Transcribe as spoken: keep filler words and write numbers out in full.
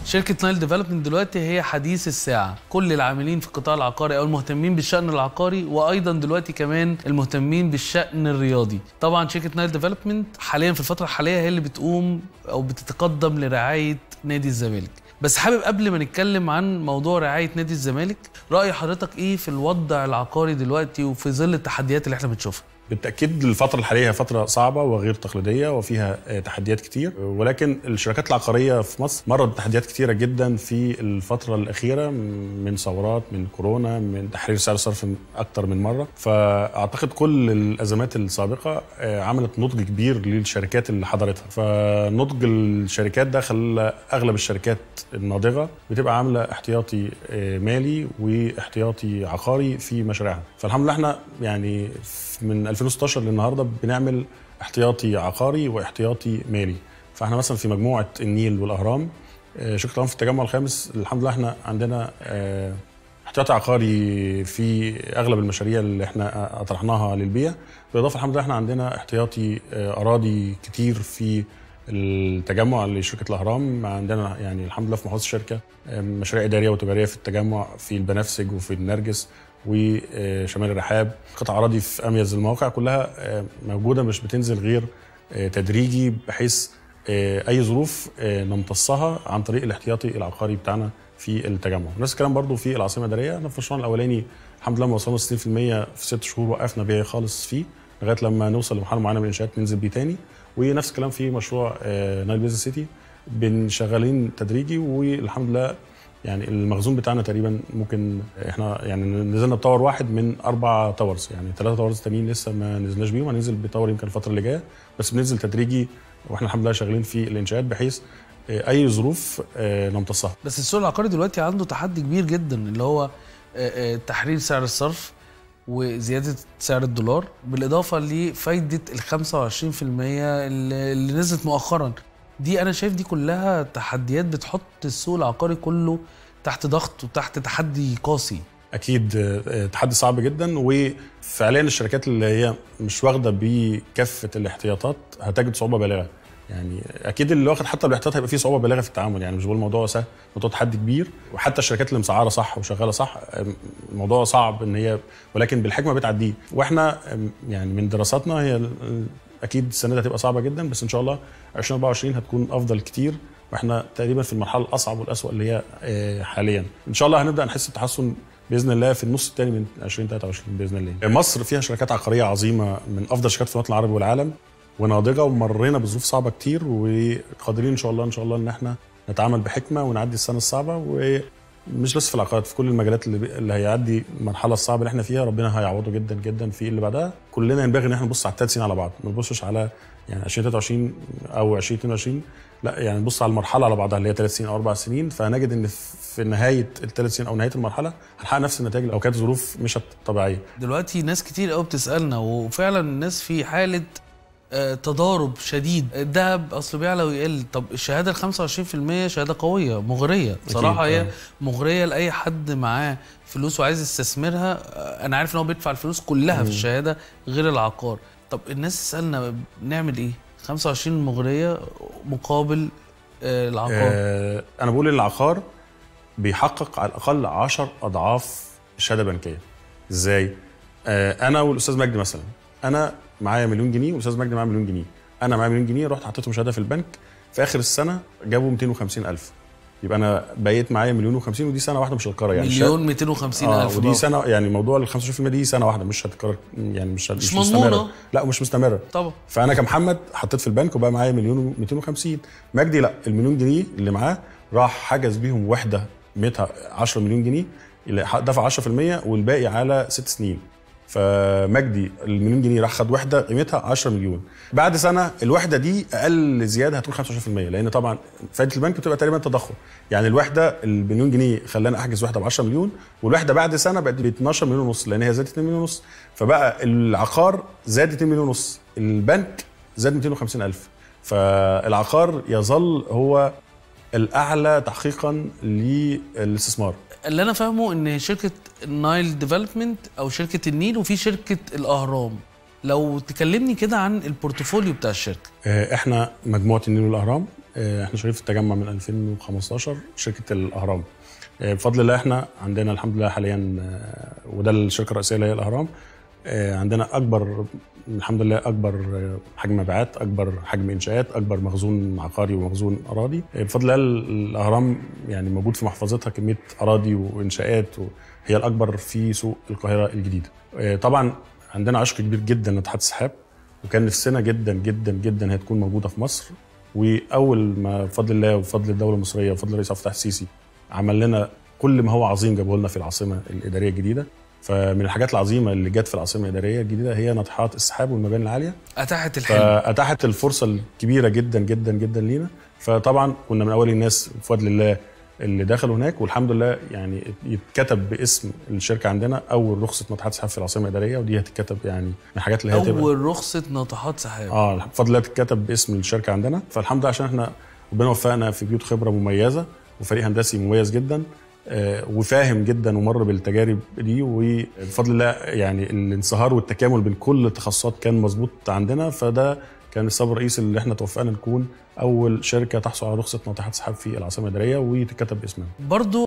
شركة نايل ديفلوبمنت دلوقتي هي حديث الساعة، كل العاملين في القطاع العقاري أو المهتمين بالشأن العقاري، وأيضا دلوقتي كمان المهتمين بالشأن الرياضي. طبعا شركة نايل ديفلوبمنت حاليا في الفترة الحالية هي اللي بتقوم أو بتتقدم لرعاية نادي الزمالك. بس حابب قبل ما نتكلم عن موضوع رعاية نادي الزمالك، رأي حضرتك إيه في الوضع العقاري دلوقتي وفي ظل التحديات اللي احنا بنشوفها؟ بالتأكيد الفترة الحالية هي فترة صعبة وغير تقليدية وفيها تحديات كتير، ولكن الشركات العقارية في مصر مرت بتحديات كتيرة جدا في الفترة الأخيرة، من ثورات، من كورونا، من تحرير سعر الصرف أكتر من مرة. فأعتقد كل الأزمات السابقة عملت نضج كبير للشركات اللي حضرتها، فنضج الشركات ده خلى أغلب الشركات الناضجة بتبقى عاملة احتياطي مالي واحتياطي عقاري في مشاريعها. فالحمد لله احنا يعني من ألفين وستاشر للنهارده بنعمل احتياطي عقاري واحتياطي مالي. فاحنا مثلا في مجموعه النيل والاهرام، شركه الاهرام في التجمع الخامس الحمد لله احنا عندنا احتياطي عقاري في اغلب المشاريع اللي احنا طرحناها للبيع، بالاضافه الحمد لله احنا عندنا احتياطي اراضي كتير في التجمع لشركه الاهرام. عندنا يعني الحمد لله في محافظه الشركه مشاريع اداريه وتجاريه في التجمع، في البنفسج وفي النرجس وشمال الرحاب، قطع اراضي في اميز المواقع كلها موجوده، مش بتنزل غير تدريجي بحيث اي ظروف نمتصها عن طريق الاحتياطي العقاري بتاعنا في التجمع. نفس الكلام برضو في العاصمه الاداريه، احنا في المشروع الاولاني الحمد لله وصلنا ستين في المية في ست شهور، وقفنا بيع خالص فيه لغايه لما نوصل لمرحله معينه من الانشاءات ننزل بيه تاني. ونفس الكلام في مشروع نايل بيزنس سيتي بنشغلين تدريجي، والحمد لله يعني المخزون بتاعنا تقريبا ممكن احنا يعني نزلنا بتاور واحد من اربع تاورز، يعني ثلاثه تاورز تانيين لسه ما نزلناش بيهم، هننزل بتاور يمكن الفتره اللي جايه، بس بننزل تدريجي واحنا الحمد لله شغالين في الانشاءات بحيث اي ظروف نمتصها. بس السوق العقاري دلوقتي عنده تحدي كبير جدا، اللي هو تحرير سعر الصرف وزياده سعر الدولار، بالاضافه لفايده ال خمسة وعشرين في المية اللي نزلت مؤخرا. دي انا شايف دي كلها تحديات بتحط السوق العقاري كله تحت ضغط وتحت تحدي قاسي. اكيد تحدي صعب جدا، وفعليا الشركات اللي هي مش واخده بكافه الاحتياطات هتجد صعوبه بالغه. يعني اكيد اللي واخد حتى بالاحتياط هيبقى فيه صعوبه بالغه في التعامل، يعني مش بقول الموضوع سهل، الموضوع تحدي كبير، وحتى الشركات اللي مسعره صح وشغاله صح الموضوع صعب ان هي، ولكن بالحكمه بتعديه. واحنا يعني من دراساتنا هي اكيد السنه دي هتبقى صعبه جدا، بس ان شاء الله ألفين وأربعة وعشرين هتكون افضل كتير، واحنا تقريبا في المرحله الاصعب والاسوأ اللي هي حاليا. ان شاء الله هنبدا نحس بتحسن باذن الله في النص الثاني من ألفين وثلاثة وعشرين باذن الله. مصر فيها شركات عقاريه عظيمه من افضل الشركات في الوطن العربي والعالم، وناضجه، ومرينا بظروف صعبه كتير، وقادرين ان شاء الله ان شاء الله ان احنا نتعامل بحكمه ونعدي السنه الصعبه، ومش بس في العقارات، في كل المجالات اللي, اللي هيعدي المرحله الصعبه اللي احنا فيها ربنا هيعوضه جدا جدا في اللي بعدها. كلنا ينبغي ان احنا نبص على الثلاث سنين على بعض، ما نبصش على يعني ألفين وثلاثة وعشرين او ألفين واثنين وعشرين، لا يعني نبص على المرحله على بعضها اللي هي ثلاث سنين او اربع سنين، فهنجد ان في نهايه الثلاث سنين او نهايه المرحله هنحقق نفس النتائج لو كانت ظروف مش طبيعيه. دلوقتي ناس كتير قوي بتسالنا، وفعلا الناس في حاله تضارب شديد، الذهب اصله بيعلى ويقل. طب الشهاده ال خمسة وعشرين في المية شهاده قويه مغريه بصراحه، هي مغريه لاي حد معاه فلوس وعايز يستثمرها. انا عارف ان هو بيدفع الفلوس كلها في الشهاده غير العقار. طب الناس تسالنا نعمل ايه؟ خمسة وعشرين مغريه مقابل العقار. آه انا بقول ان العقار بيحقق على الاقل عشر اضعاف الشهاده البنكيه. ازاي؟ آه انا والاستاذ مجدي مثلا، انا معايا مليون جنيه والاستاذ مجدي معاه مليون جنيه، انا معايا مليون جنيه رحت حطيتهم شهاده في البنك، في اخر السنه جابوا مئتين وخمسين ألف، يبقى انا بقيت معايا مليون وخمسين، ودي سنه واحده مش هتتكرر يعني مليون مئتين وخمسين آه ألف، ودي سنه يعني موضوع ال خمسة وعشرين في المية دي سنه واحده مش هتتكرر، يعني مش مش, مش مستمره، لا مش مستمره طبعا. فانا كمحمد حطيت في البنك وبقى معايا مليون ومئتين وخمسين. مجدي لا، المليون جنيه اللي معاه راح حجز بيهم وحده قيمتها عشرة مليون جنيه، اللي دفع عشرة في المية والباقي على ست سنين. فمجدي المليون جنيه راح خد وحده قيمتها عشرة مليون، بعد سنه الوحده دي اقل زياده هتكون خمسة وعشرين في المية، لان طبعا فائده البنك بتبقى تقريبا تضخم. يعني الوحده المليون جنيه خلاني احجز وحده ب عشرة مليون، والوحده بعد سنه بقت ب اتناشر مليون ونص، لان هي زادت اتنين مليون ونص، فبقى العقار زاد اتنين مليون ونص، البنك زاد مئتين وخمسين ألف. فالعقار يظل هو الاعلى تحقيقا للاستثمار. اللي انا فاهمه ان شركه نايل ديفلوبمنت او شركه النيل وفي شركه الاهرام، لو تكلمني كده عن البورتفوليو بتاع الشركه. احنا مجموعه النيل والاهرام احنا شغالين في التجمع من ألفين وخمستاشر، شركه الاهرام. بفضل الله احنا عندنا الحمد لله حاليا، وده الشركه الرئيسيه اللي هي الاهرام، عندنا اكبر الحمد لله اكبر حجم مبيعات، اكبر حجم انشاءات، اكبر مخزون عقاري ومخزون اراضي. بفضل الله الاهرام يعني موجود في محفظتها كميه اراضي وانشاءات، هي الاكبر في سوق القاهره الجديده. طبعا عندنا عشق كبير جدا لناطحات السحاب، وكان نفسنا جدا جدا جدا هي تكون موجوده في مصر. واول ما بفضل الله وبفضل الدوله المصريه وبفضل الرئيس عبد الفتاح السيسي عمل لنا كل ما هو عظيم جابه لنا في العاصمه الاداريه الجديده. فمن الحاجات العظيمه اللي جت في العاصمه الاداريه الجديده هي ناطحات السحاب والمباني العاليه، اتاحت الحلم، فاتاحت الفرصه الكبيره جدا جدا جدا لينا. فطبعا كنا من اول الناس بفضل الله اللي دخلوا هناك، والحمد لله يعني يتكتب باسم الشركه عندنا اول رخصه ناطحات سحاب في العاصمه الاداريه، ودي هتتكتب يعني من الحاجات اللي هي اول رخصه ناطحات سحاب اه بفضل الله تتكتب باسم الشركه عندنا. فالحمد لله عشان احنا ربنا وفقنا في بيوت خبره مميزه وفريق هندسي مميز جدا وفاهم جدا ومر بالتجارب دي، وبفضل الله يعني الانصهار والتكامل بين كل التخصصات كان مظبوط عندنا. فده كان السبب الرئيسي اللي احنا توفقنا نكون اول شركه تحصل على رخصه ناطحات سحاب في العاصمه الاداريه وتتكتب باسمنا. برضو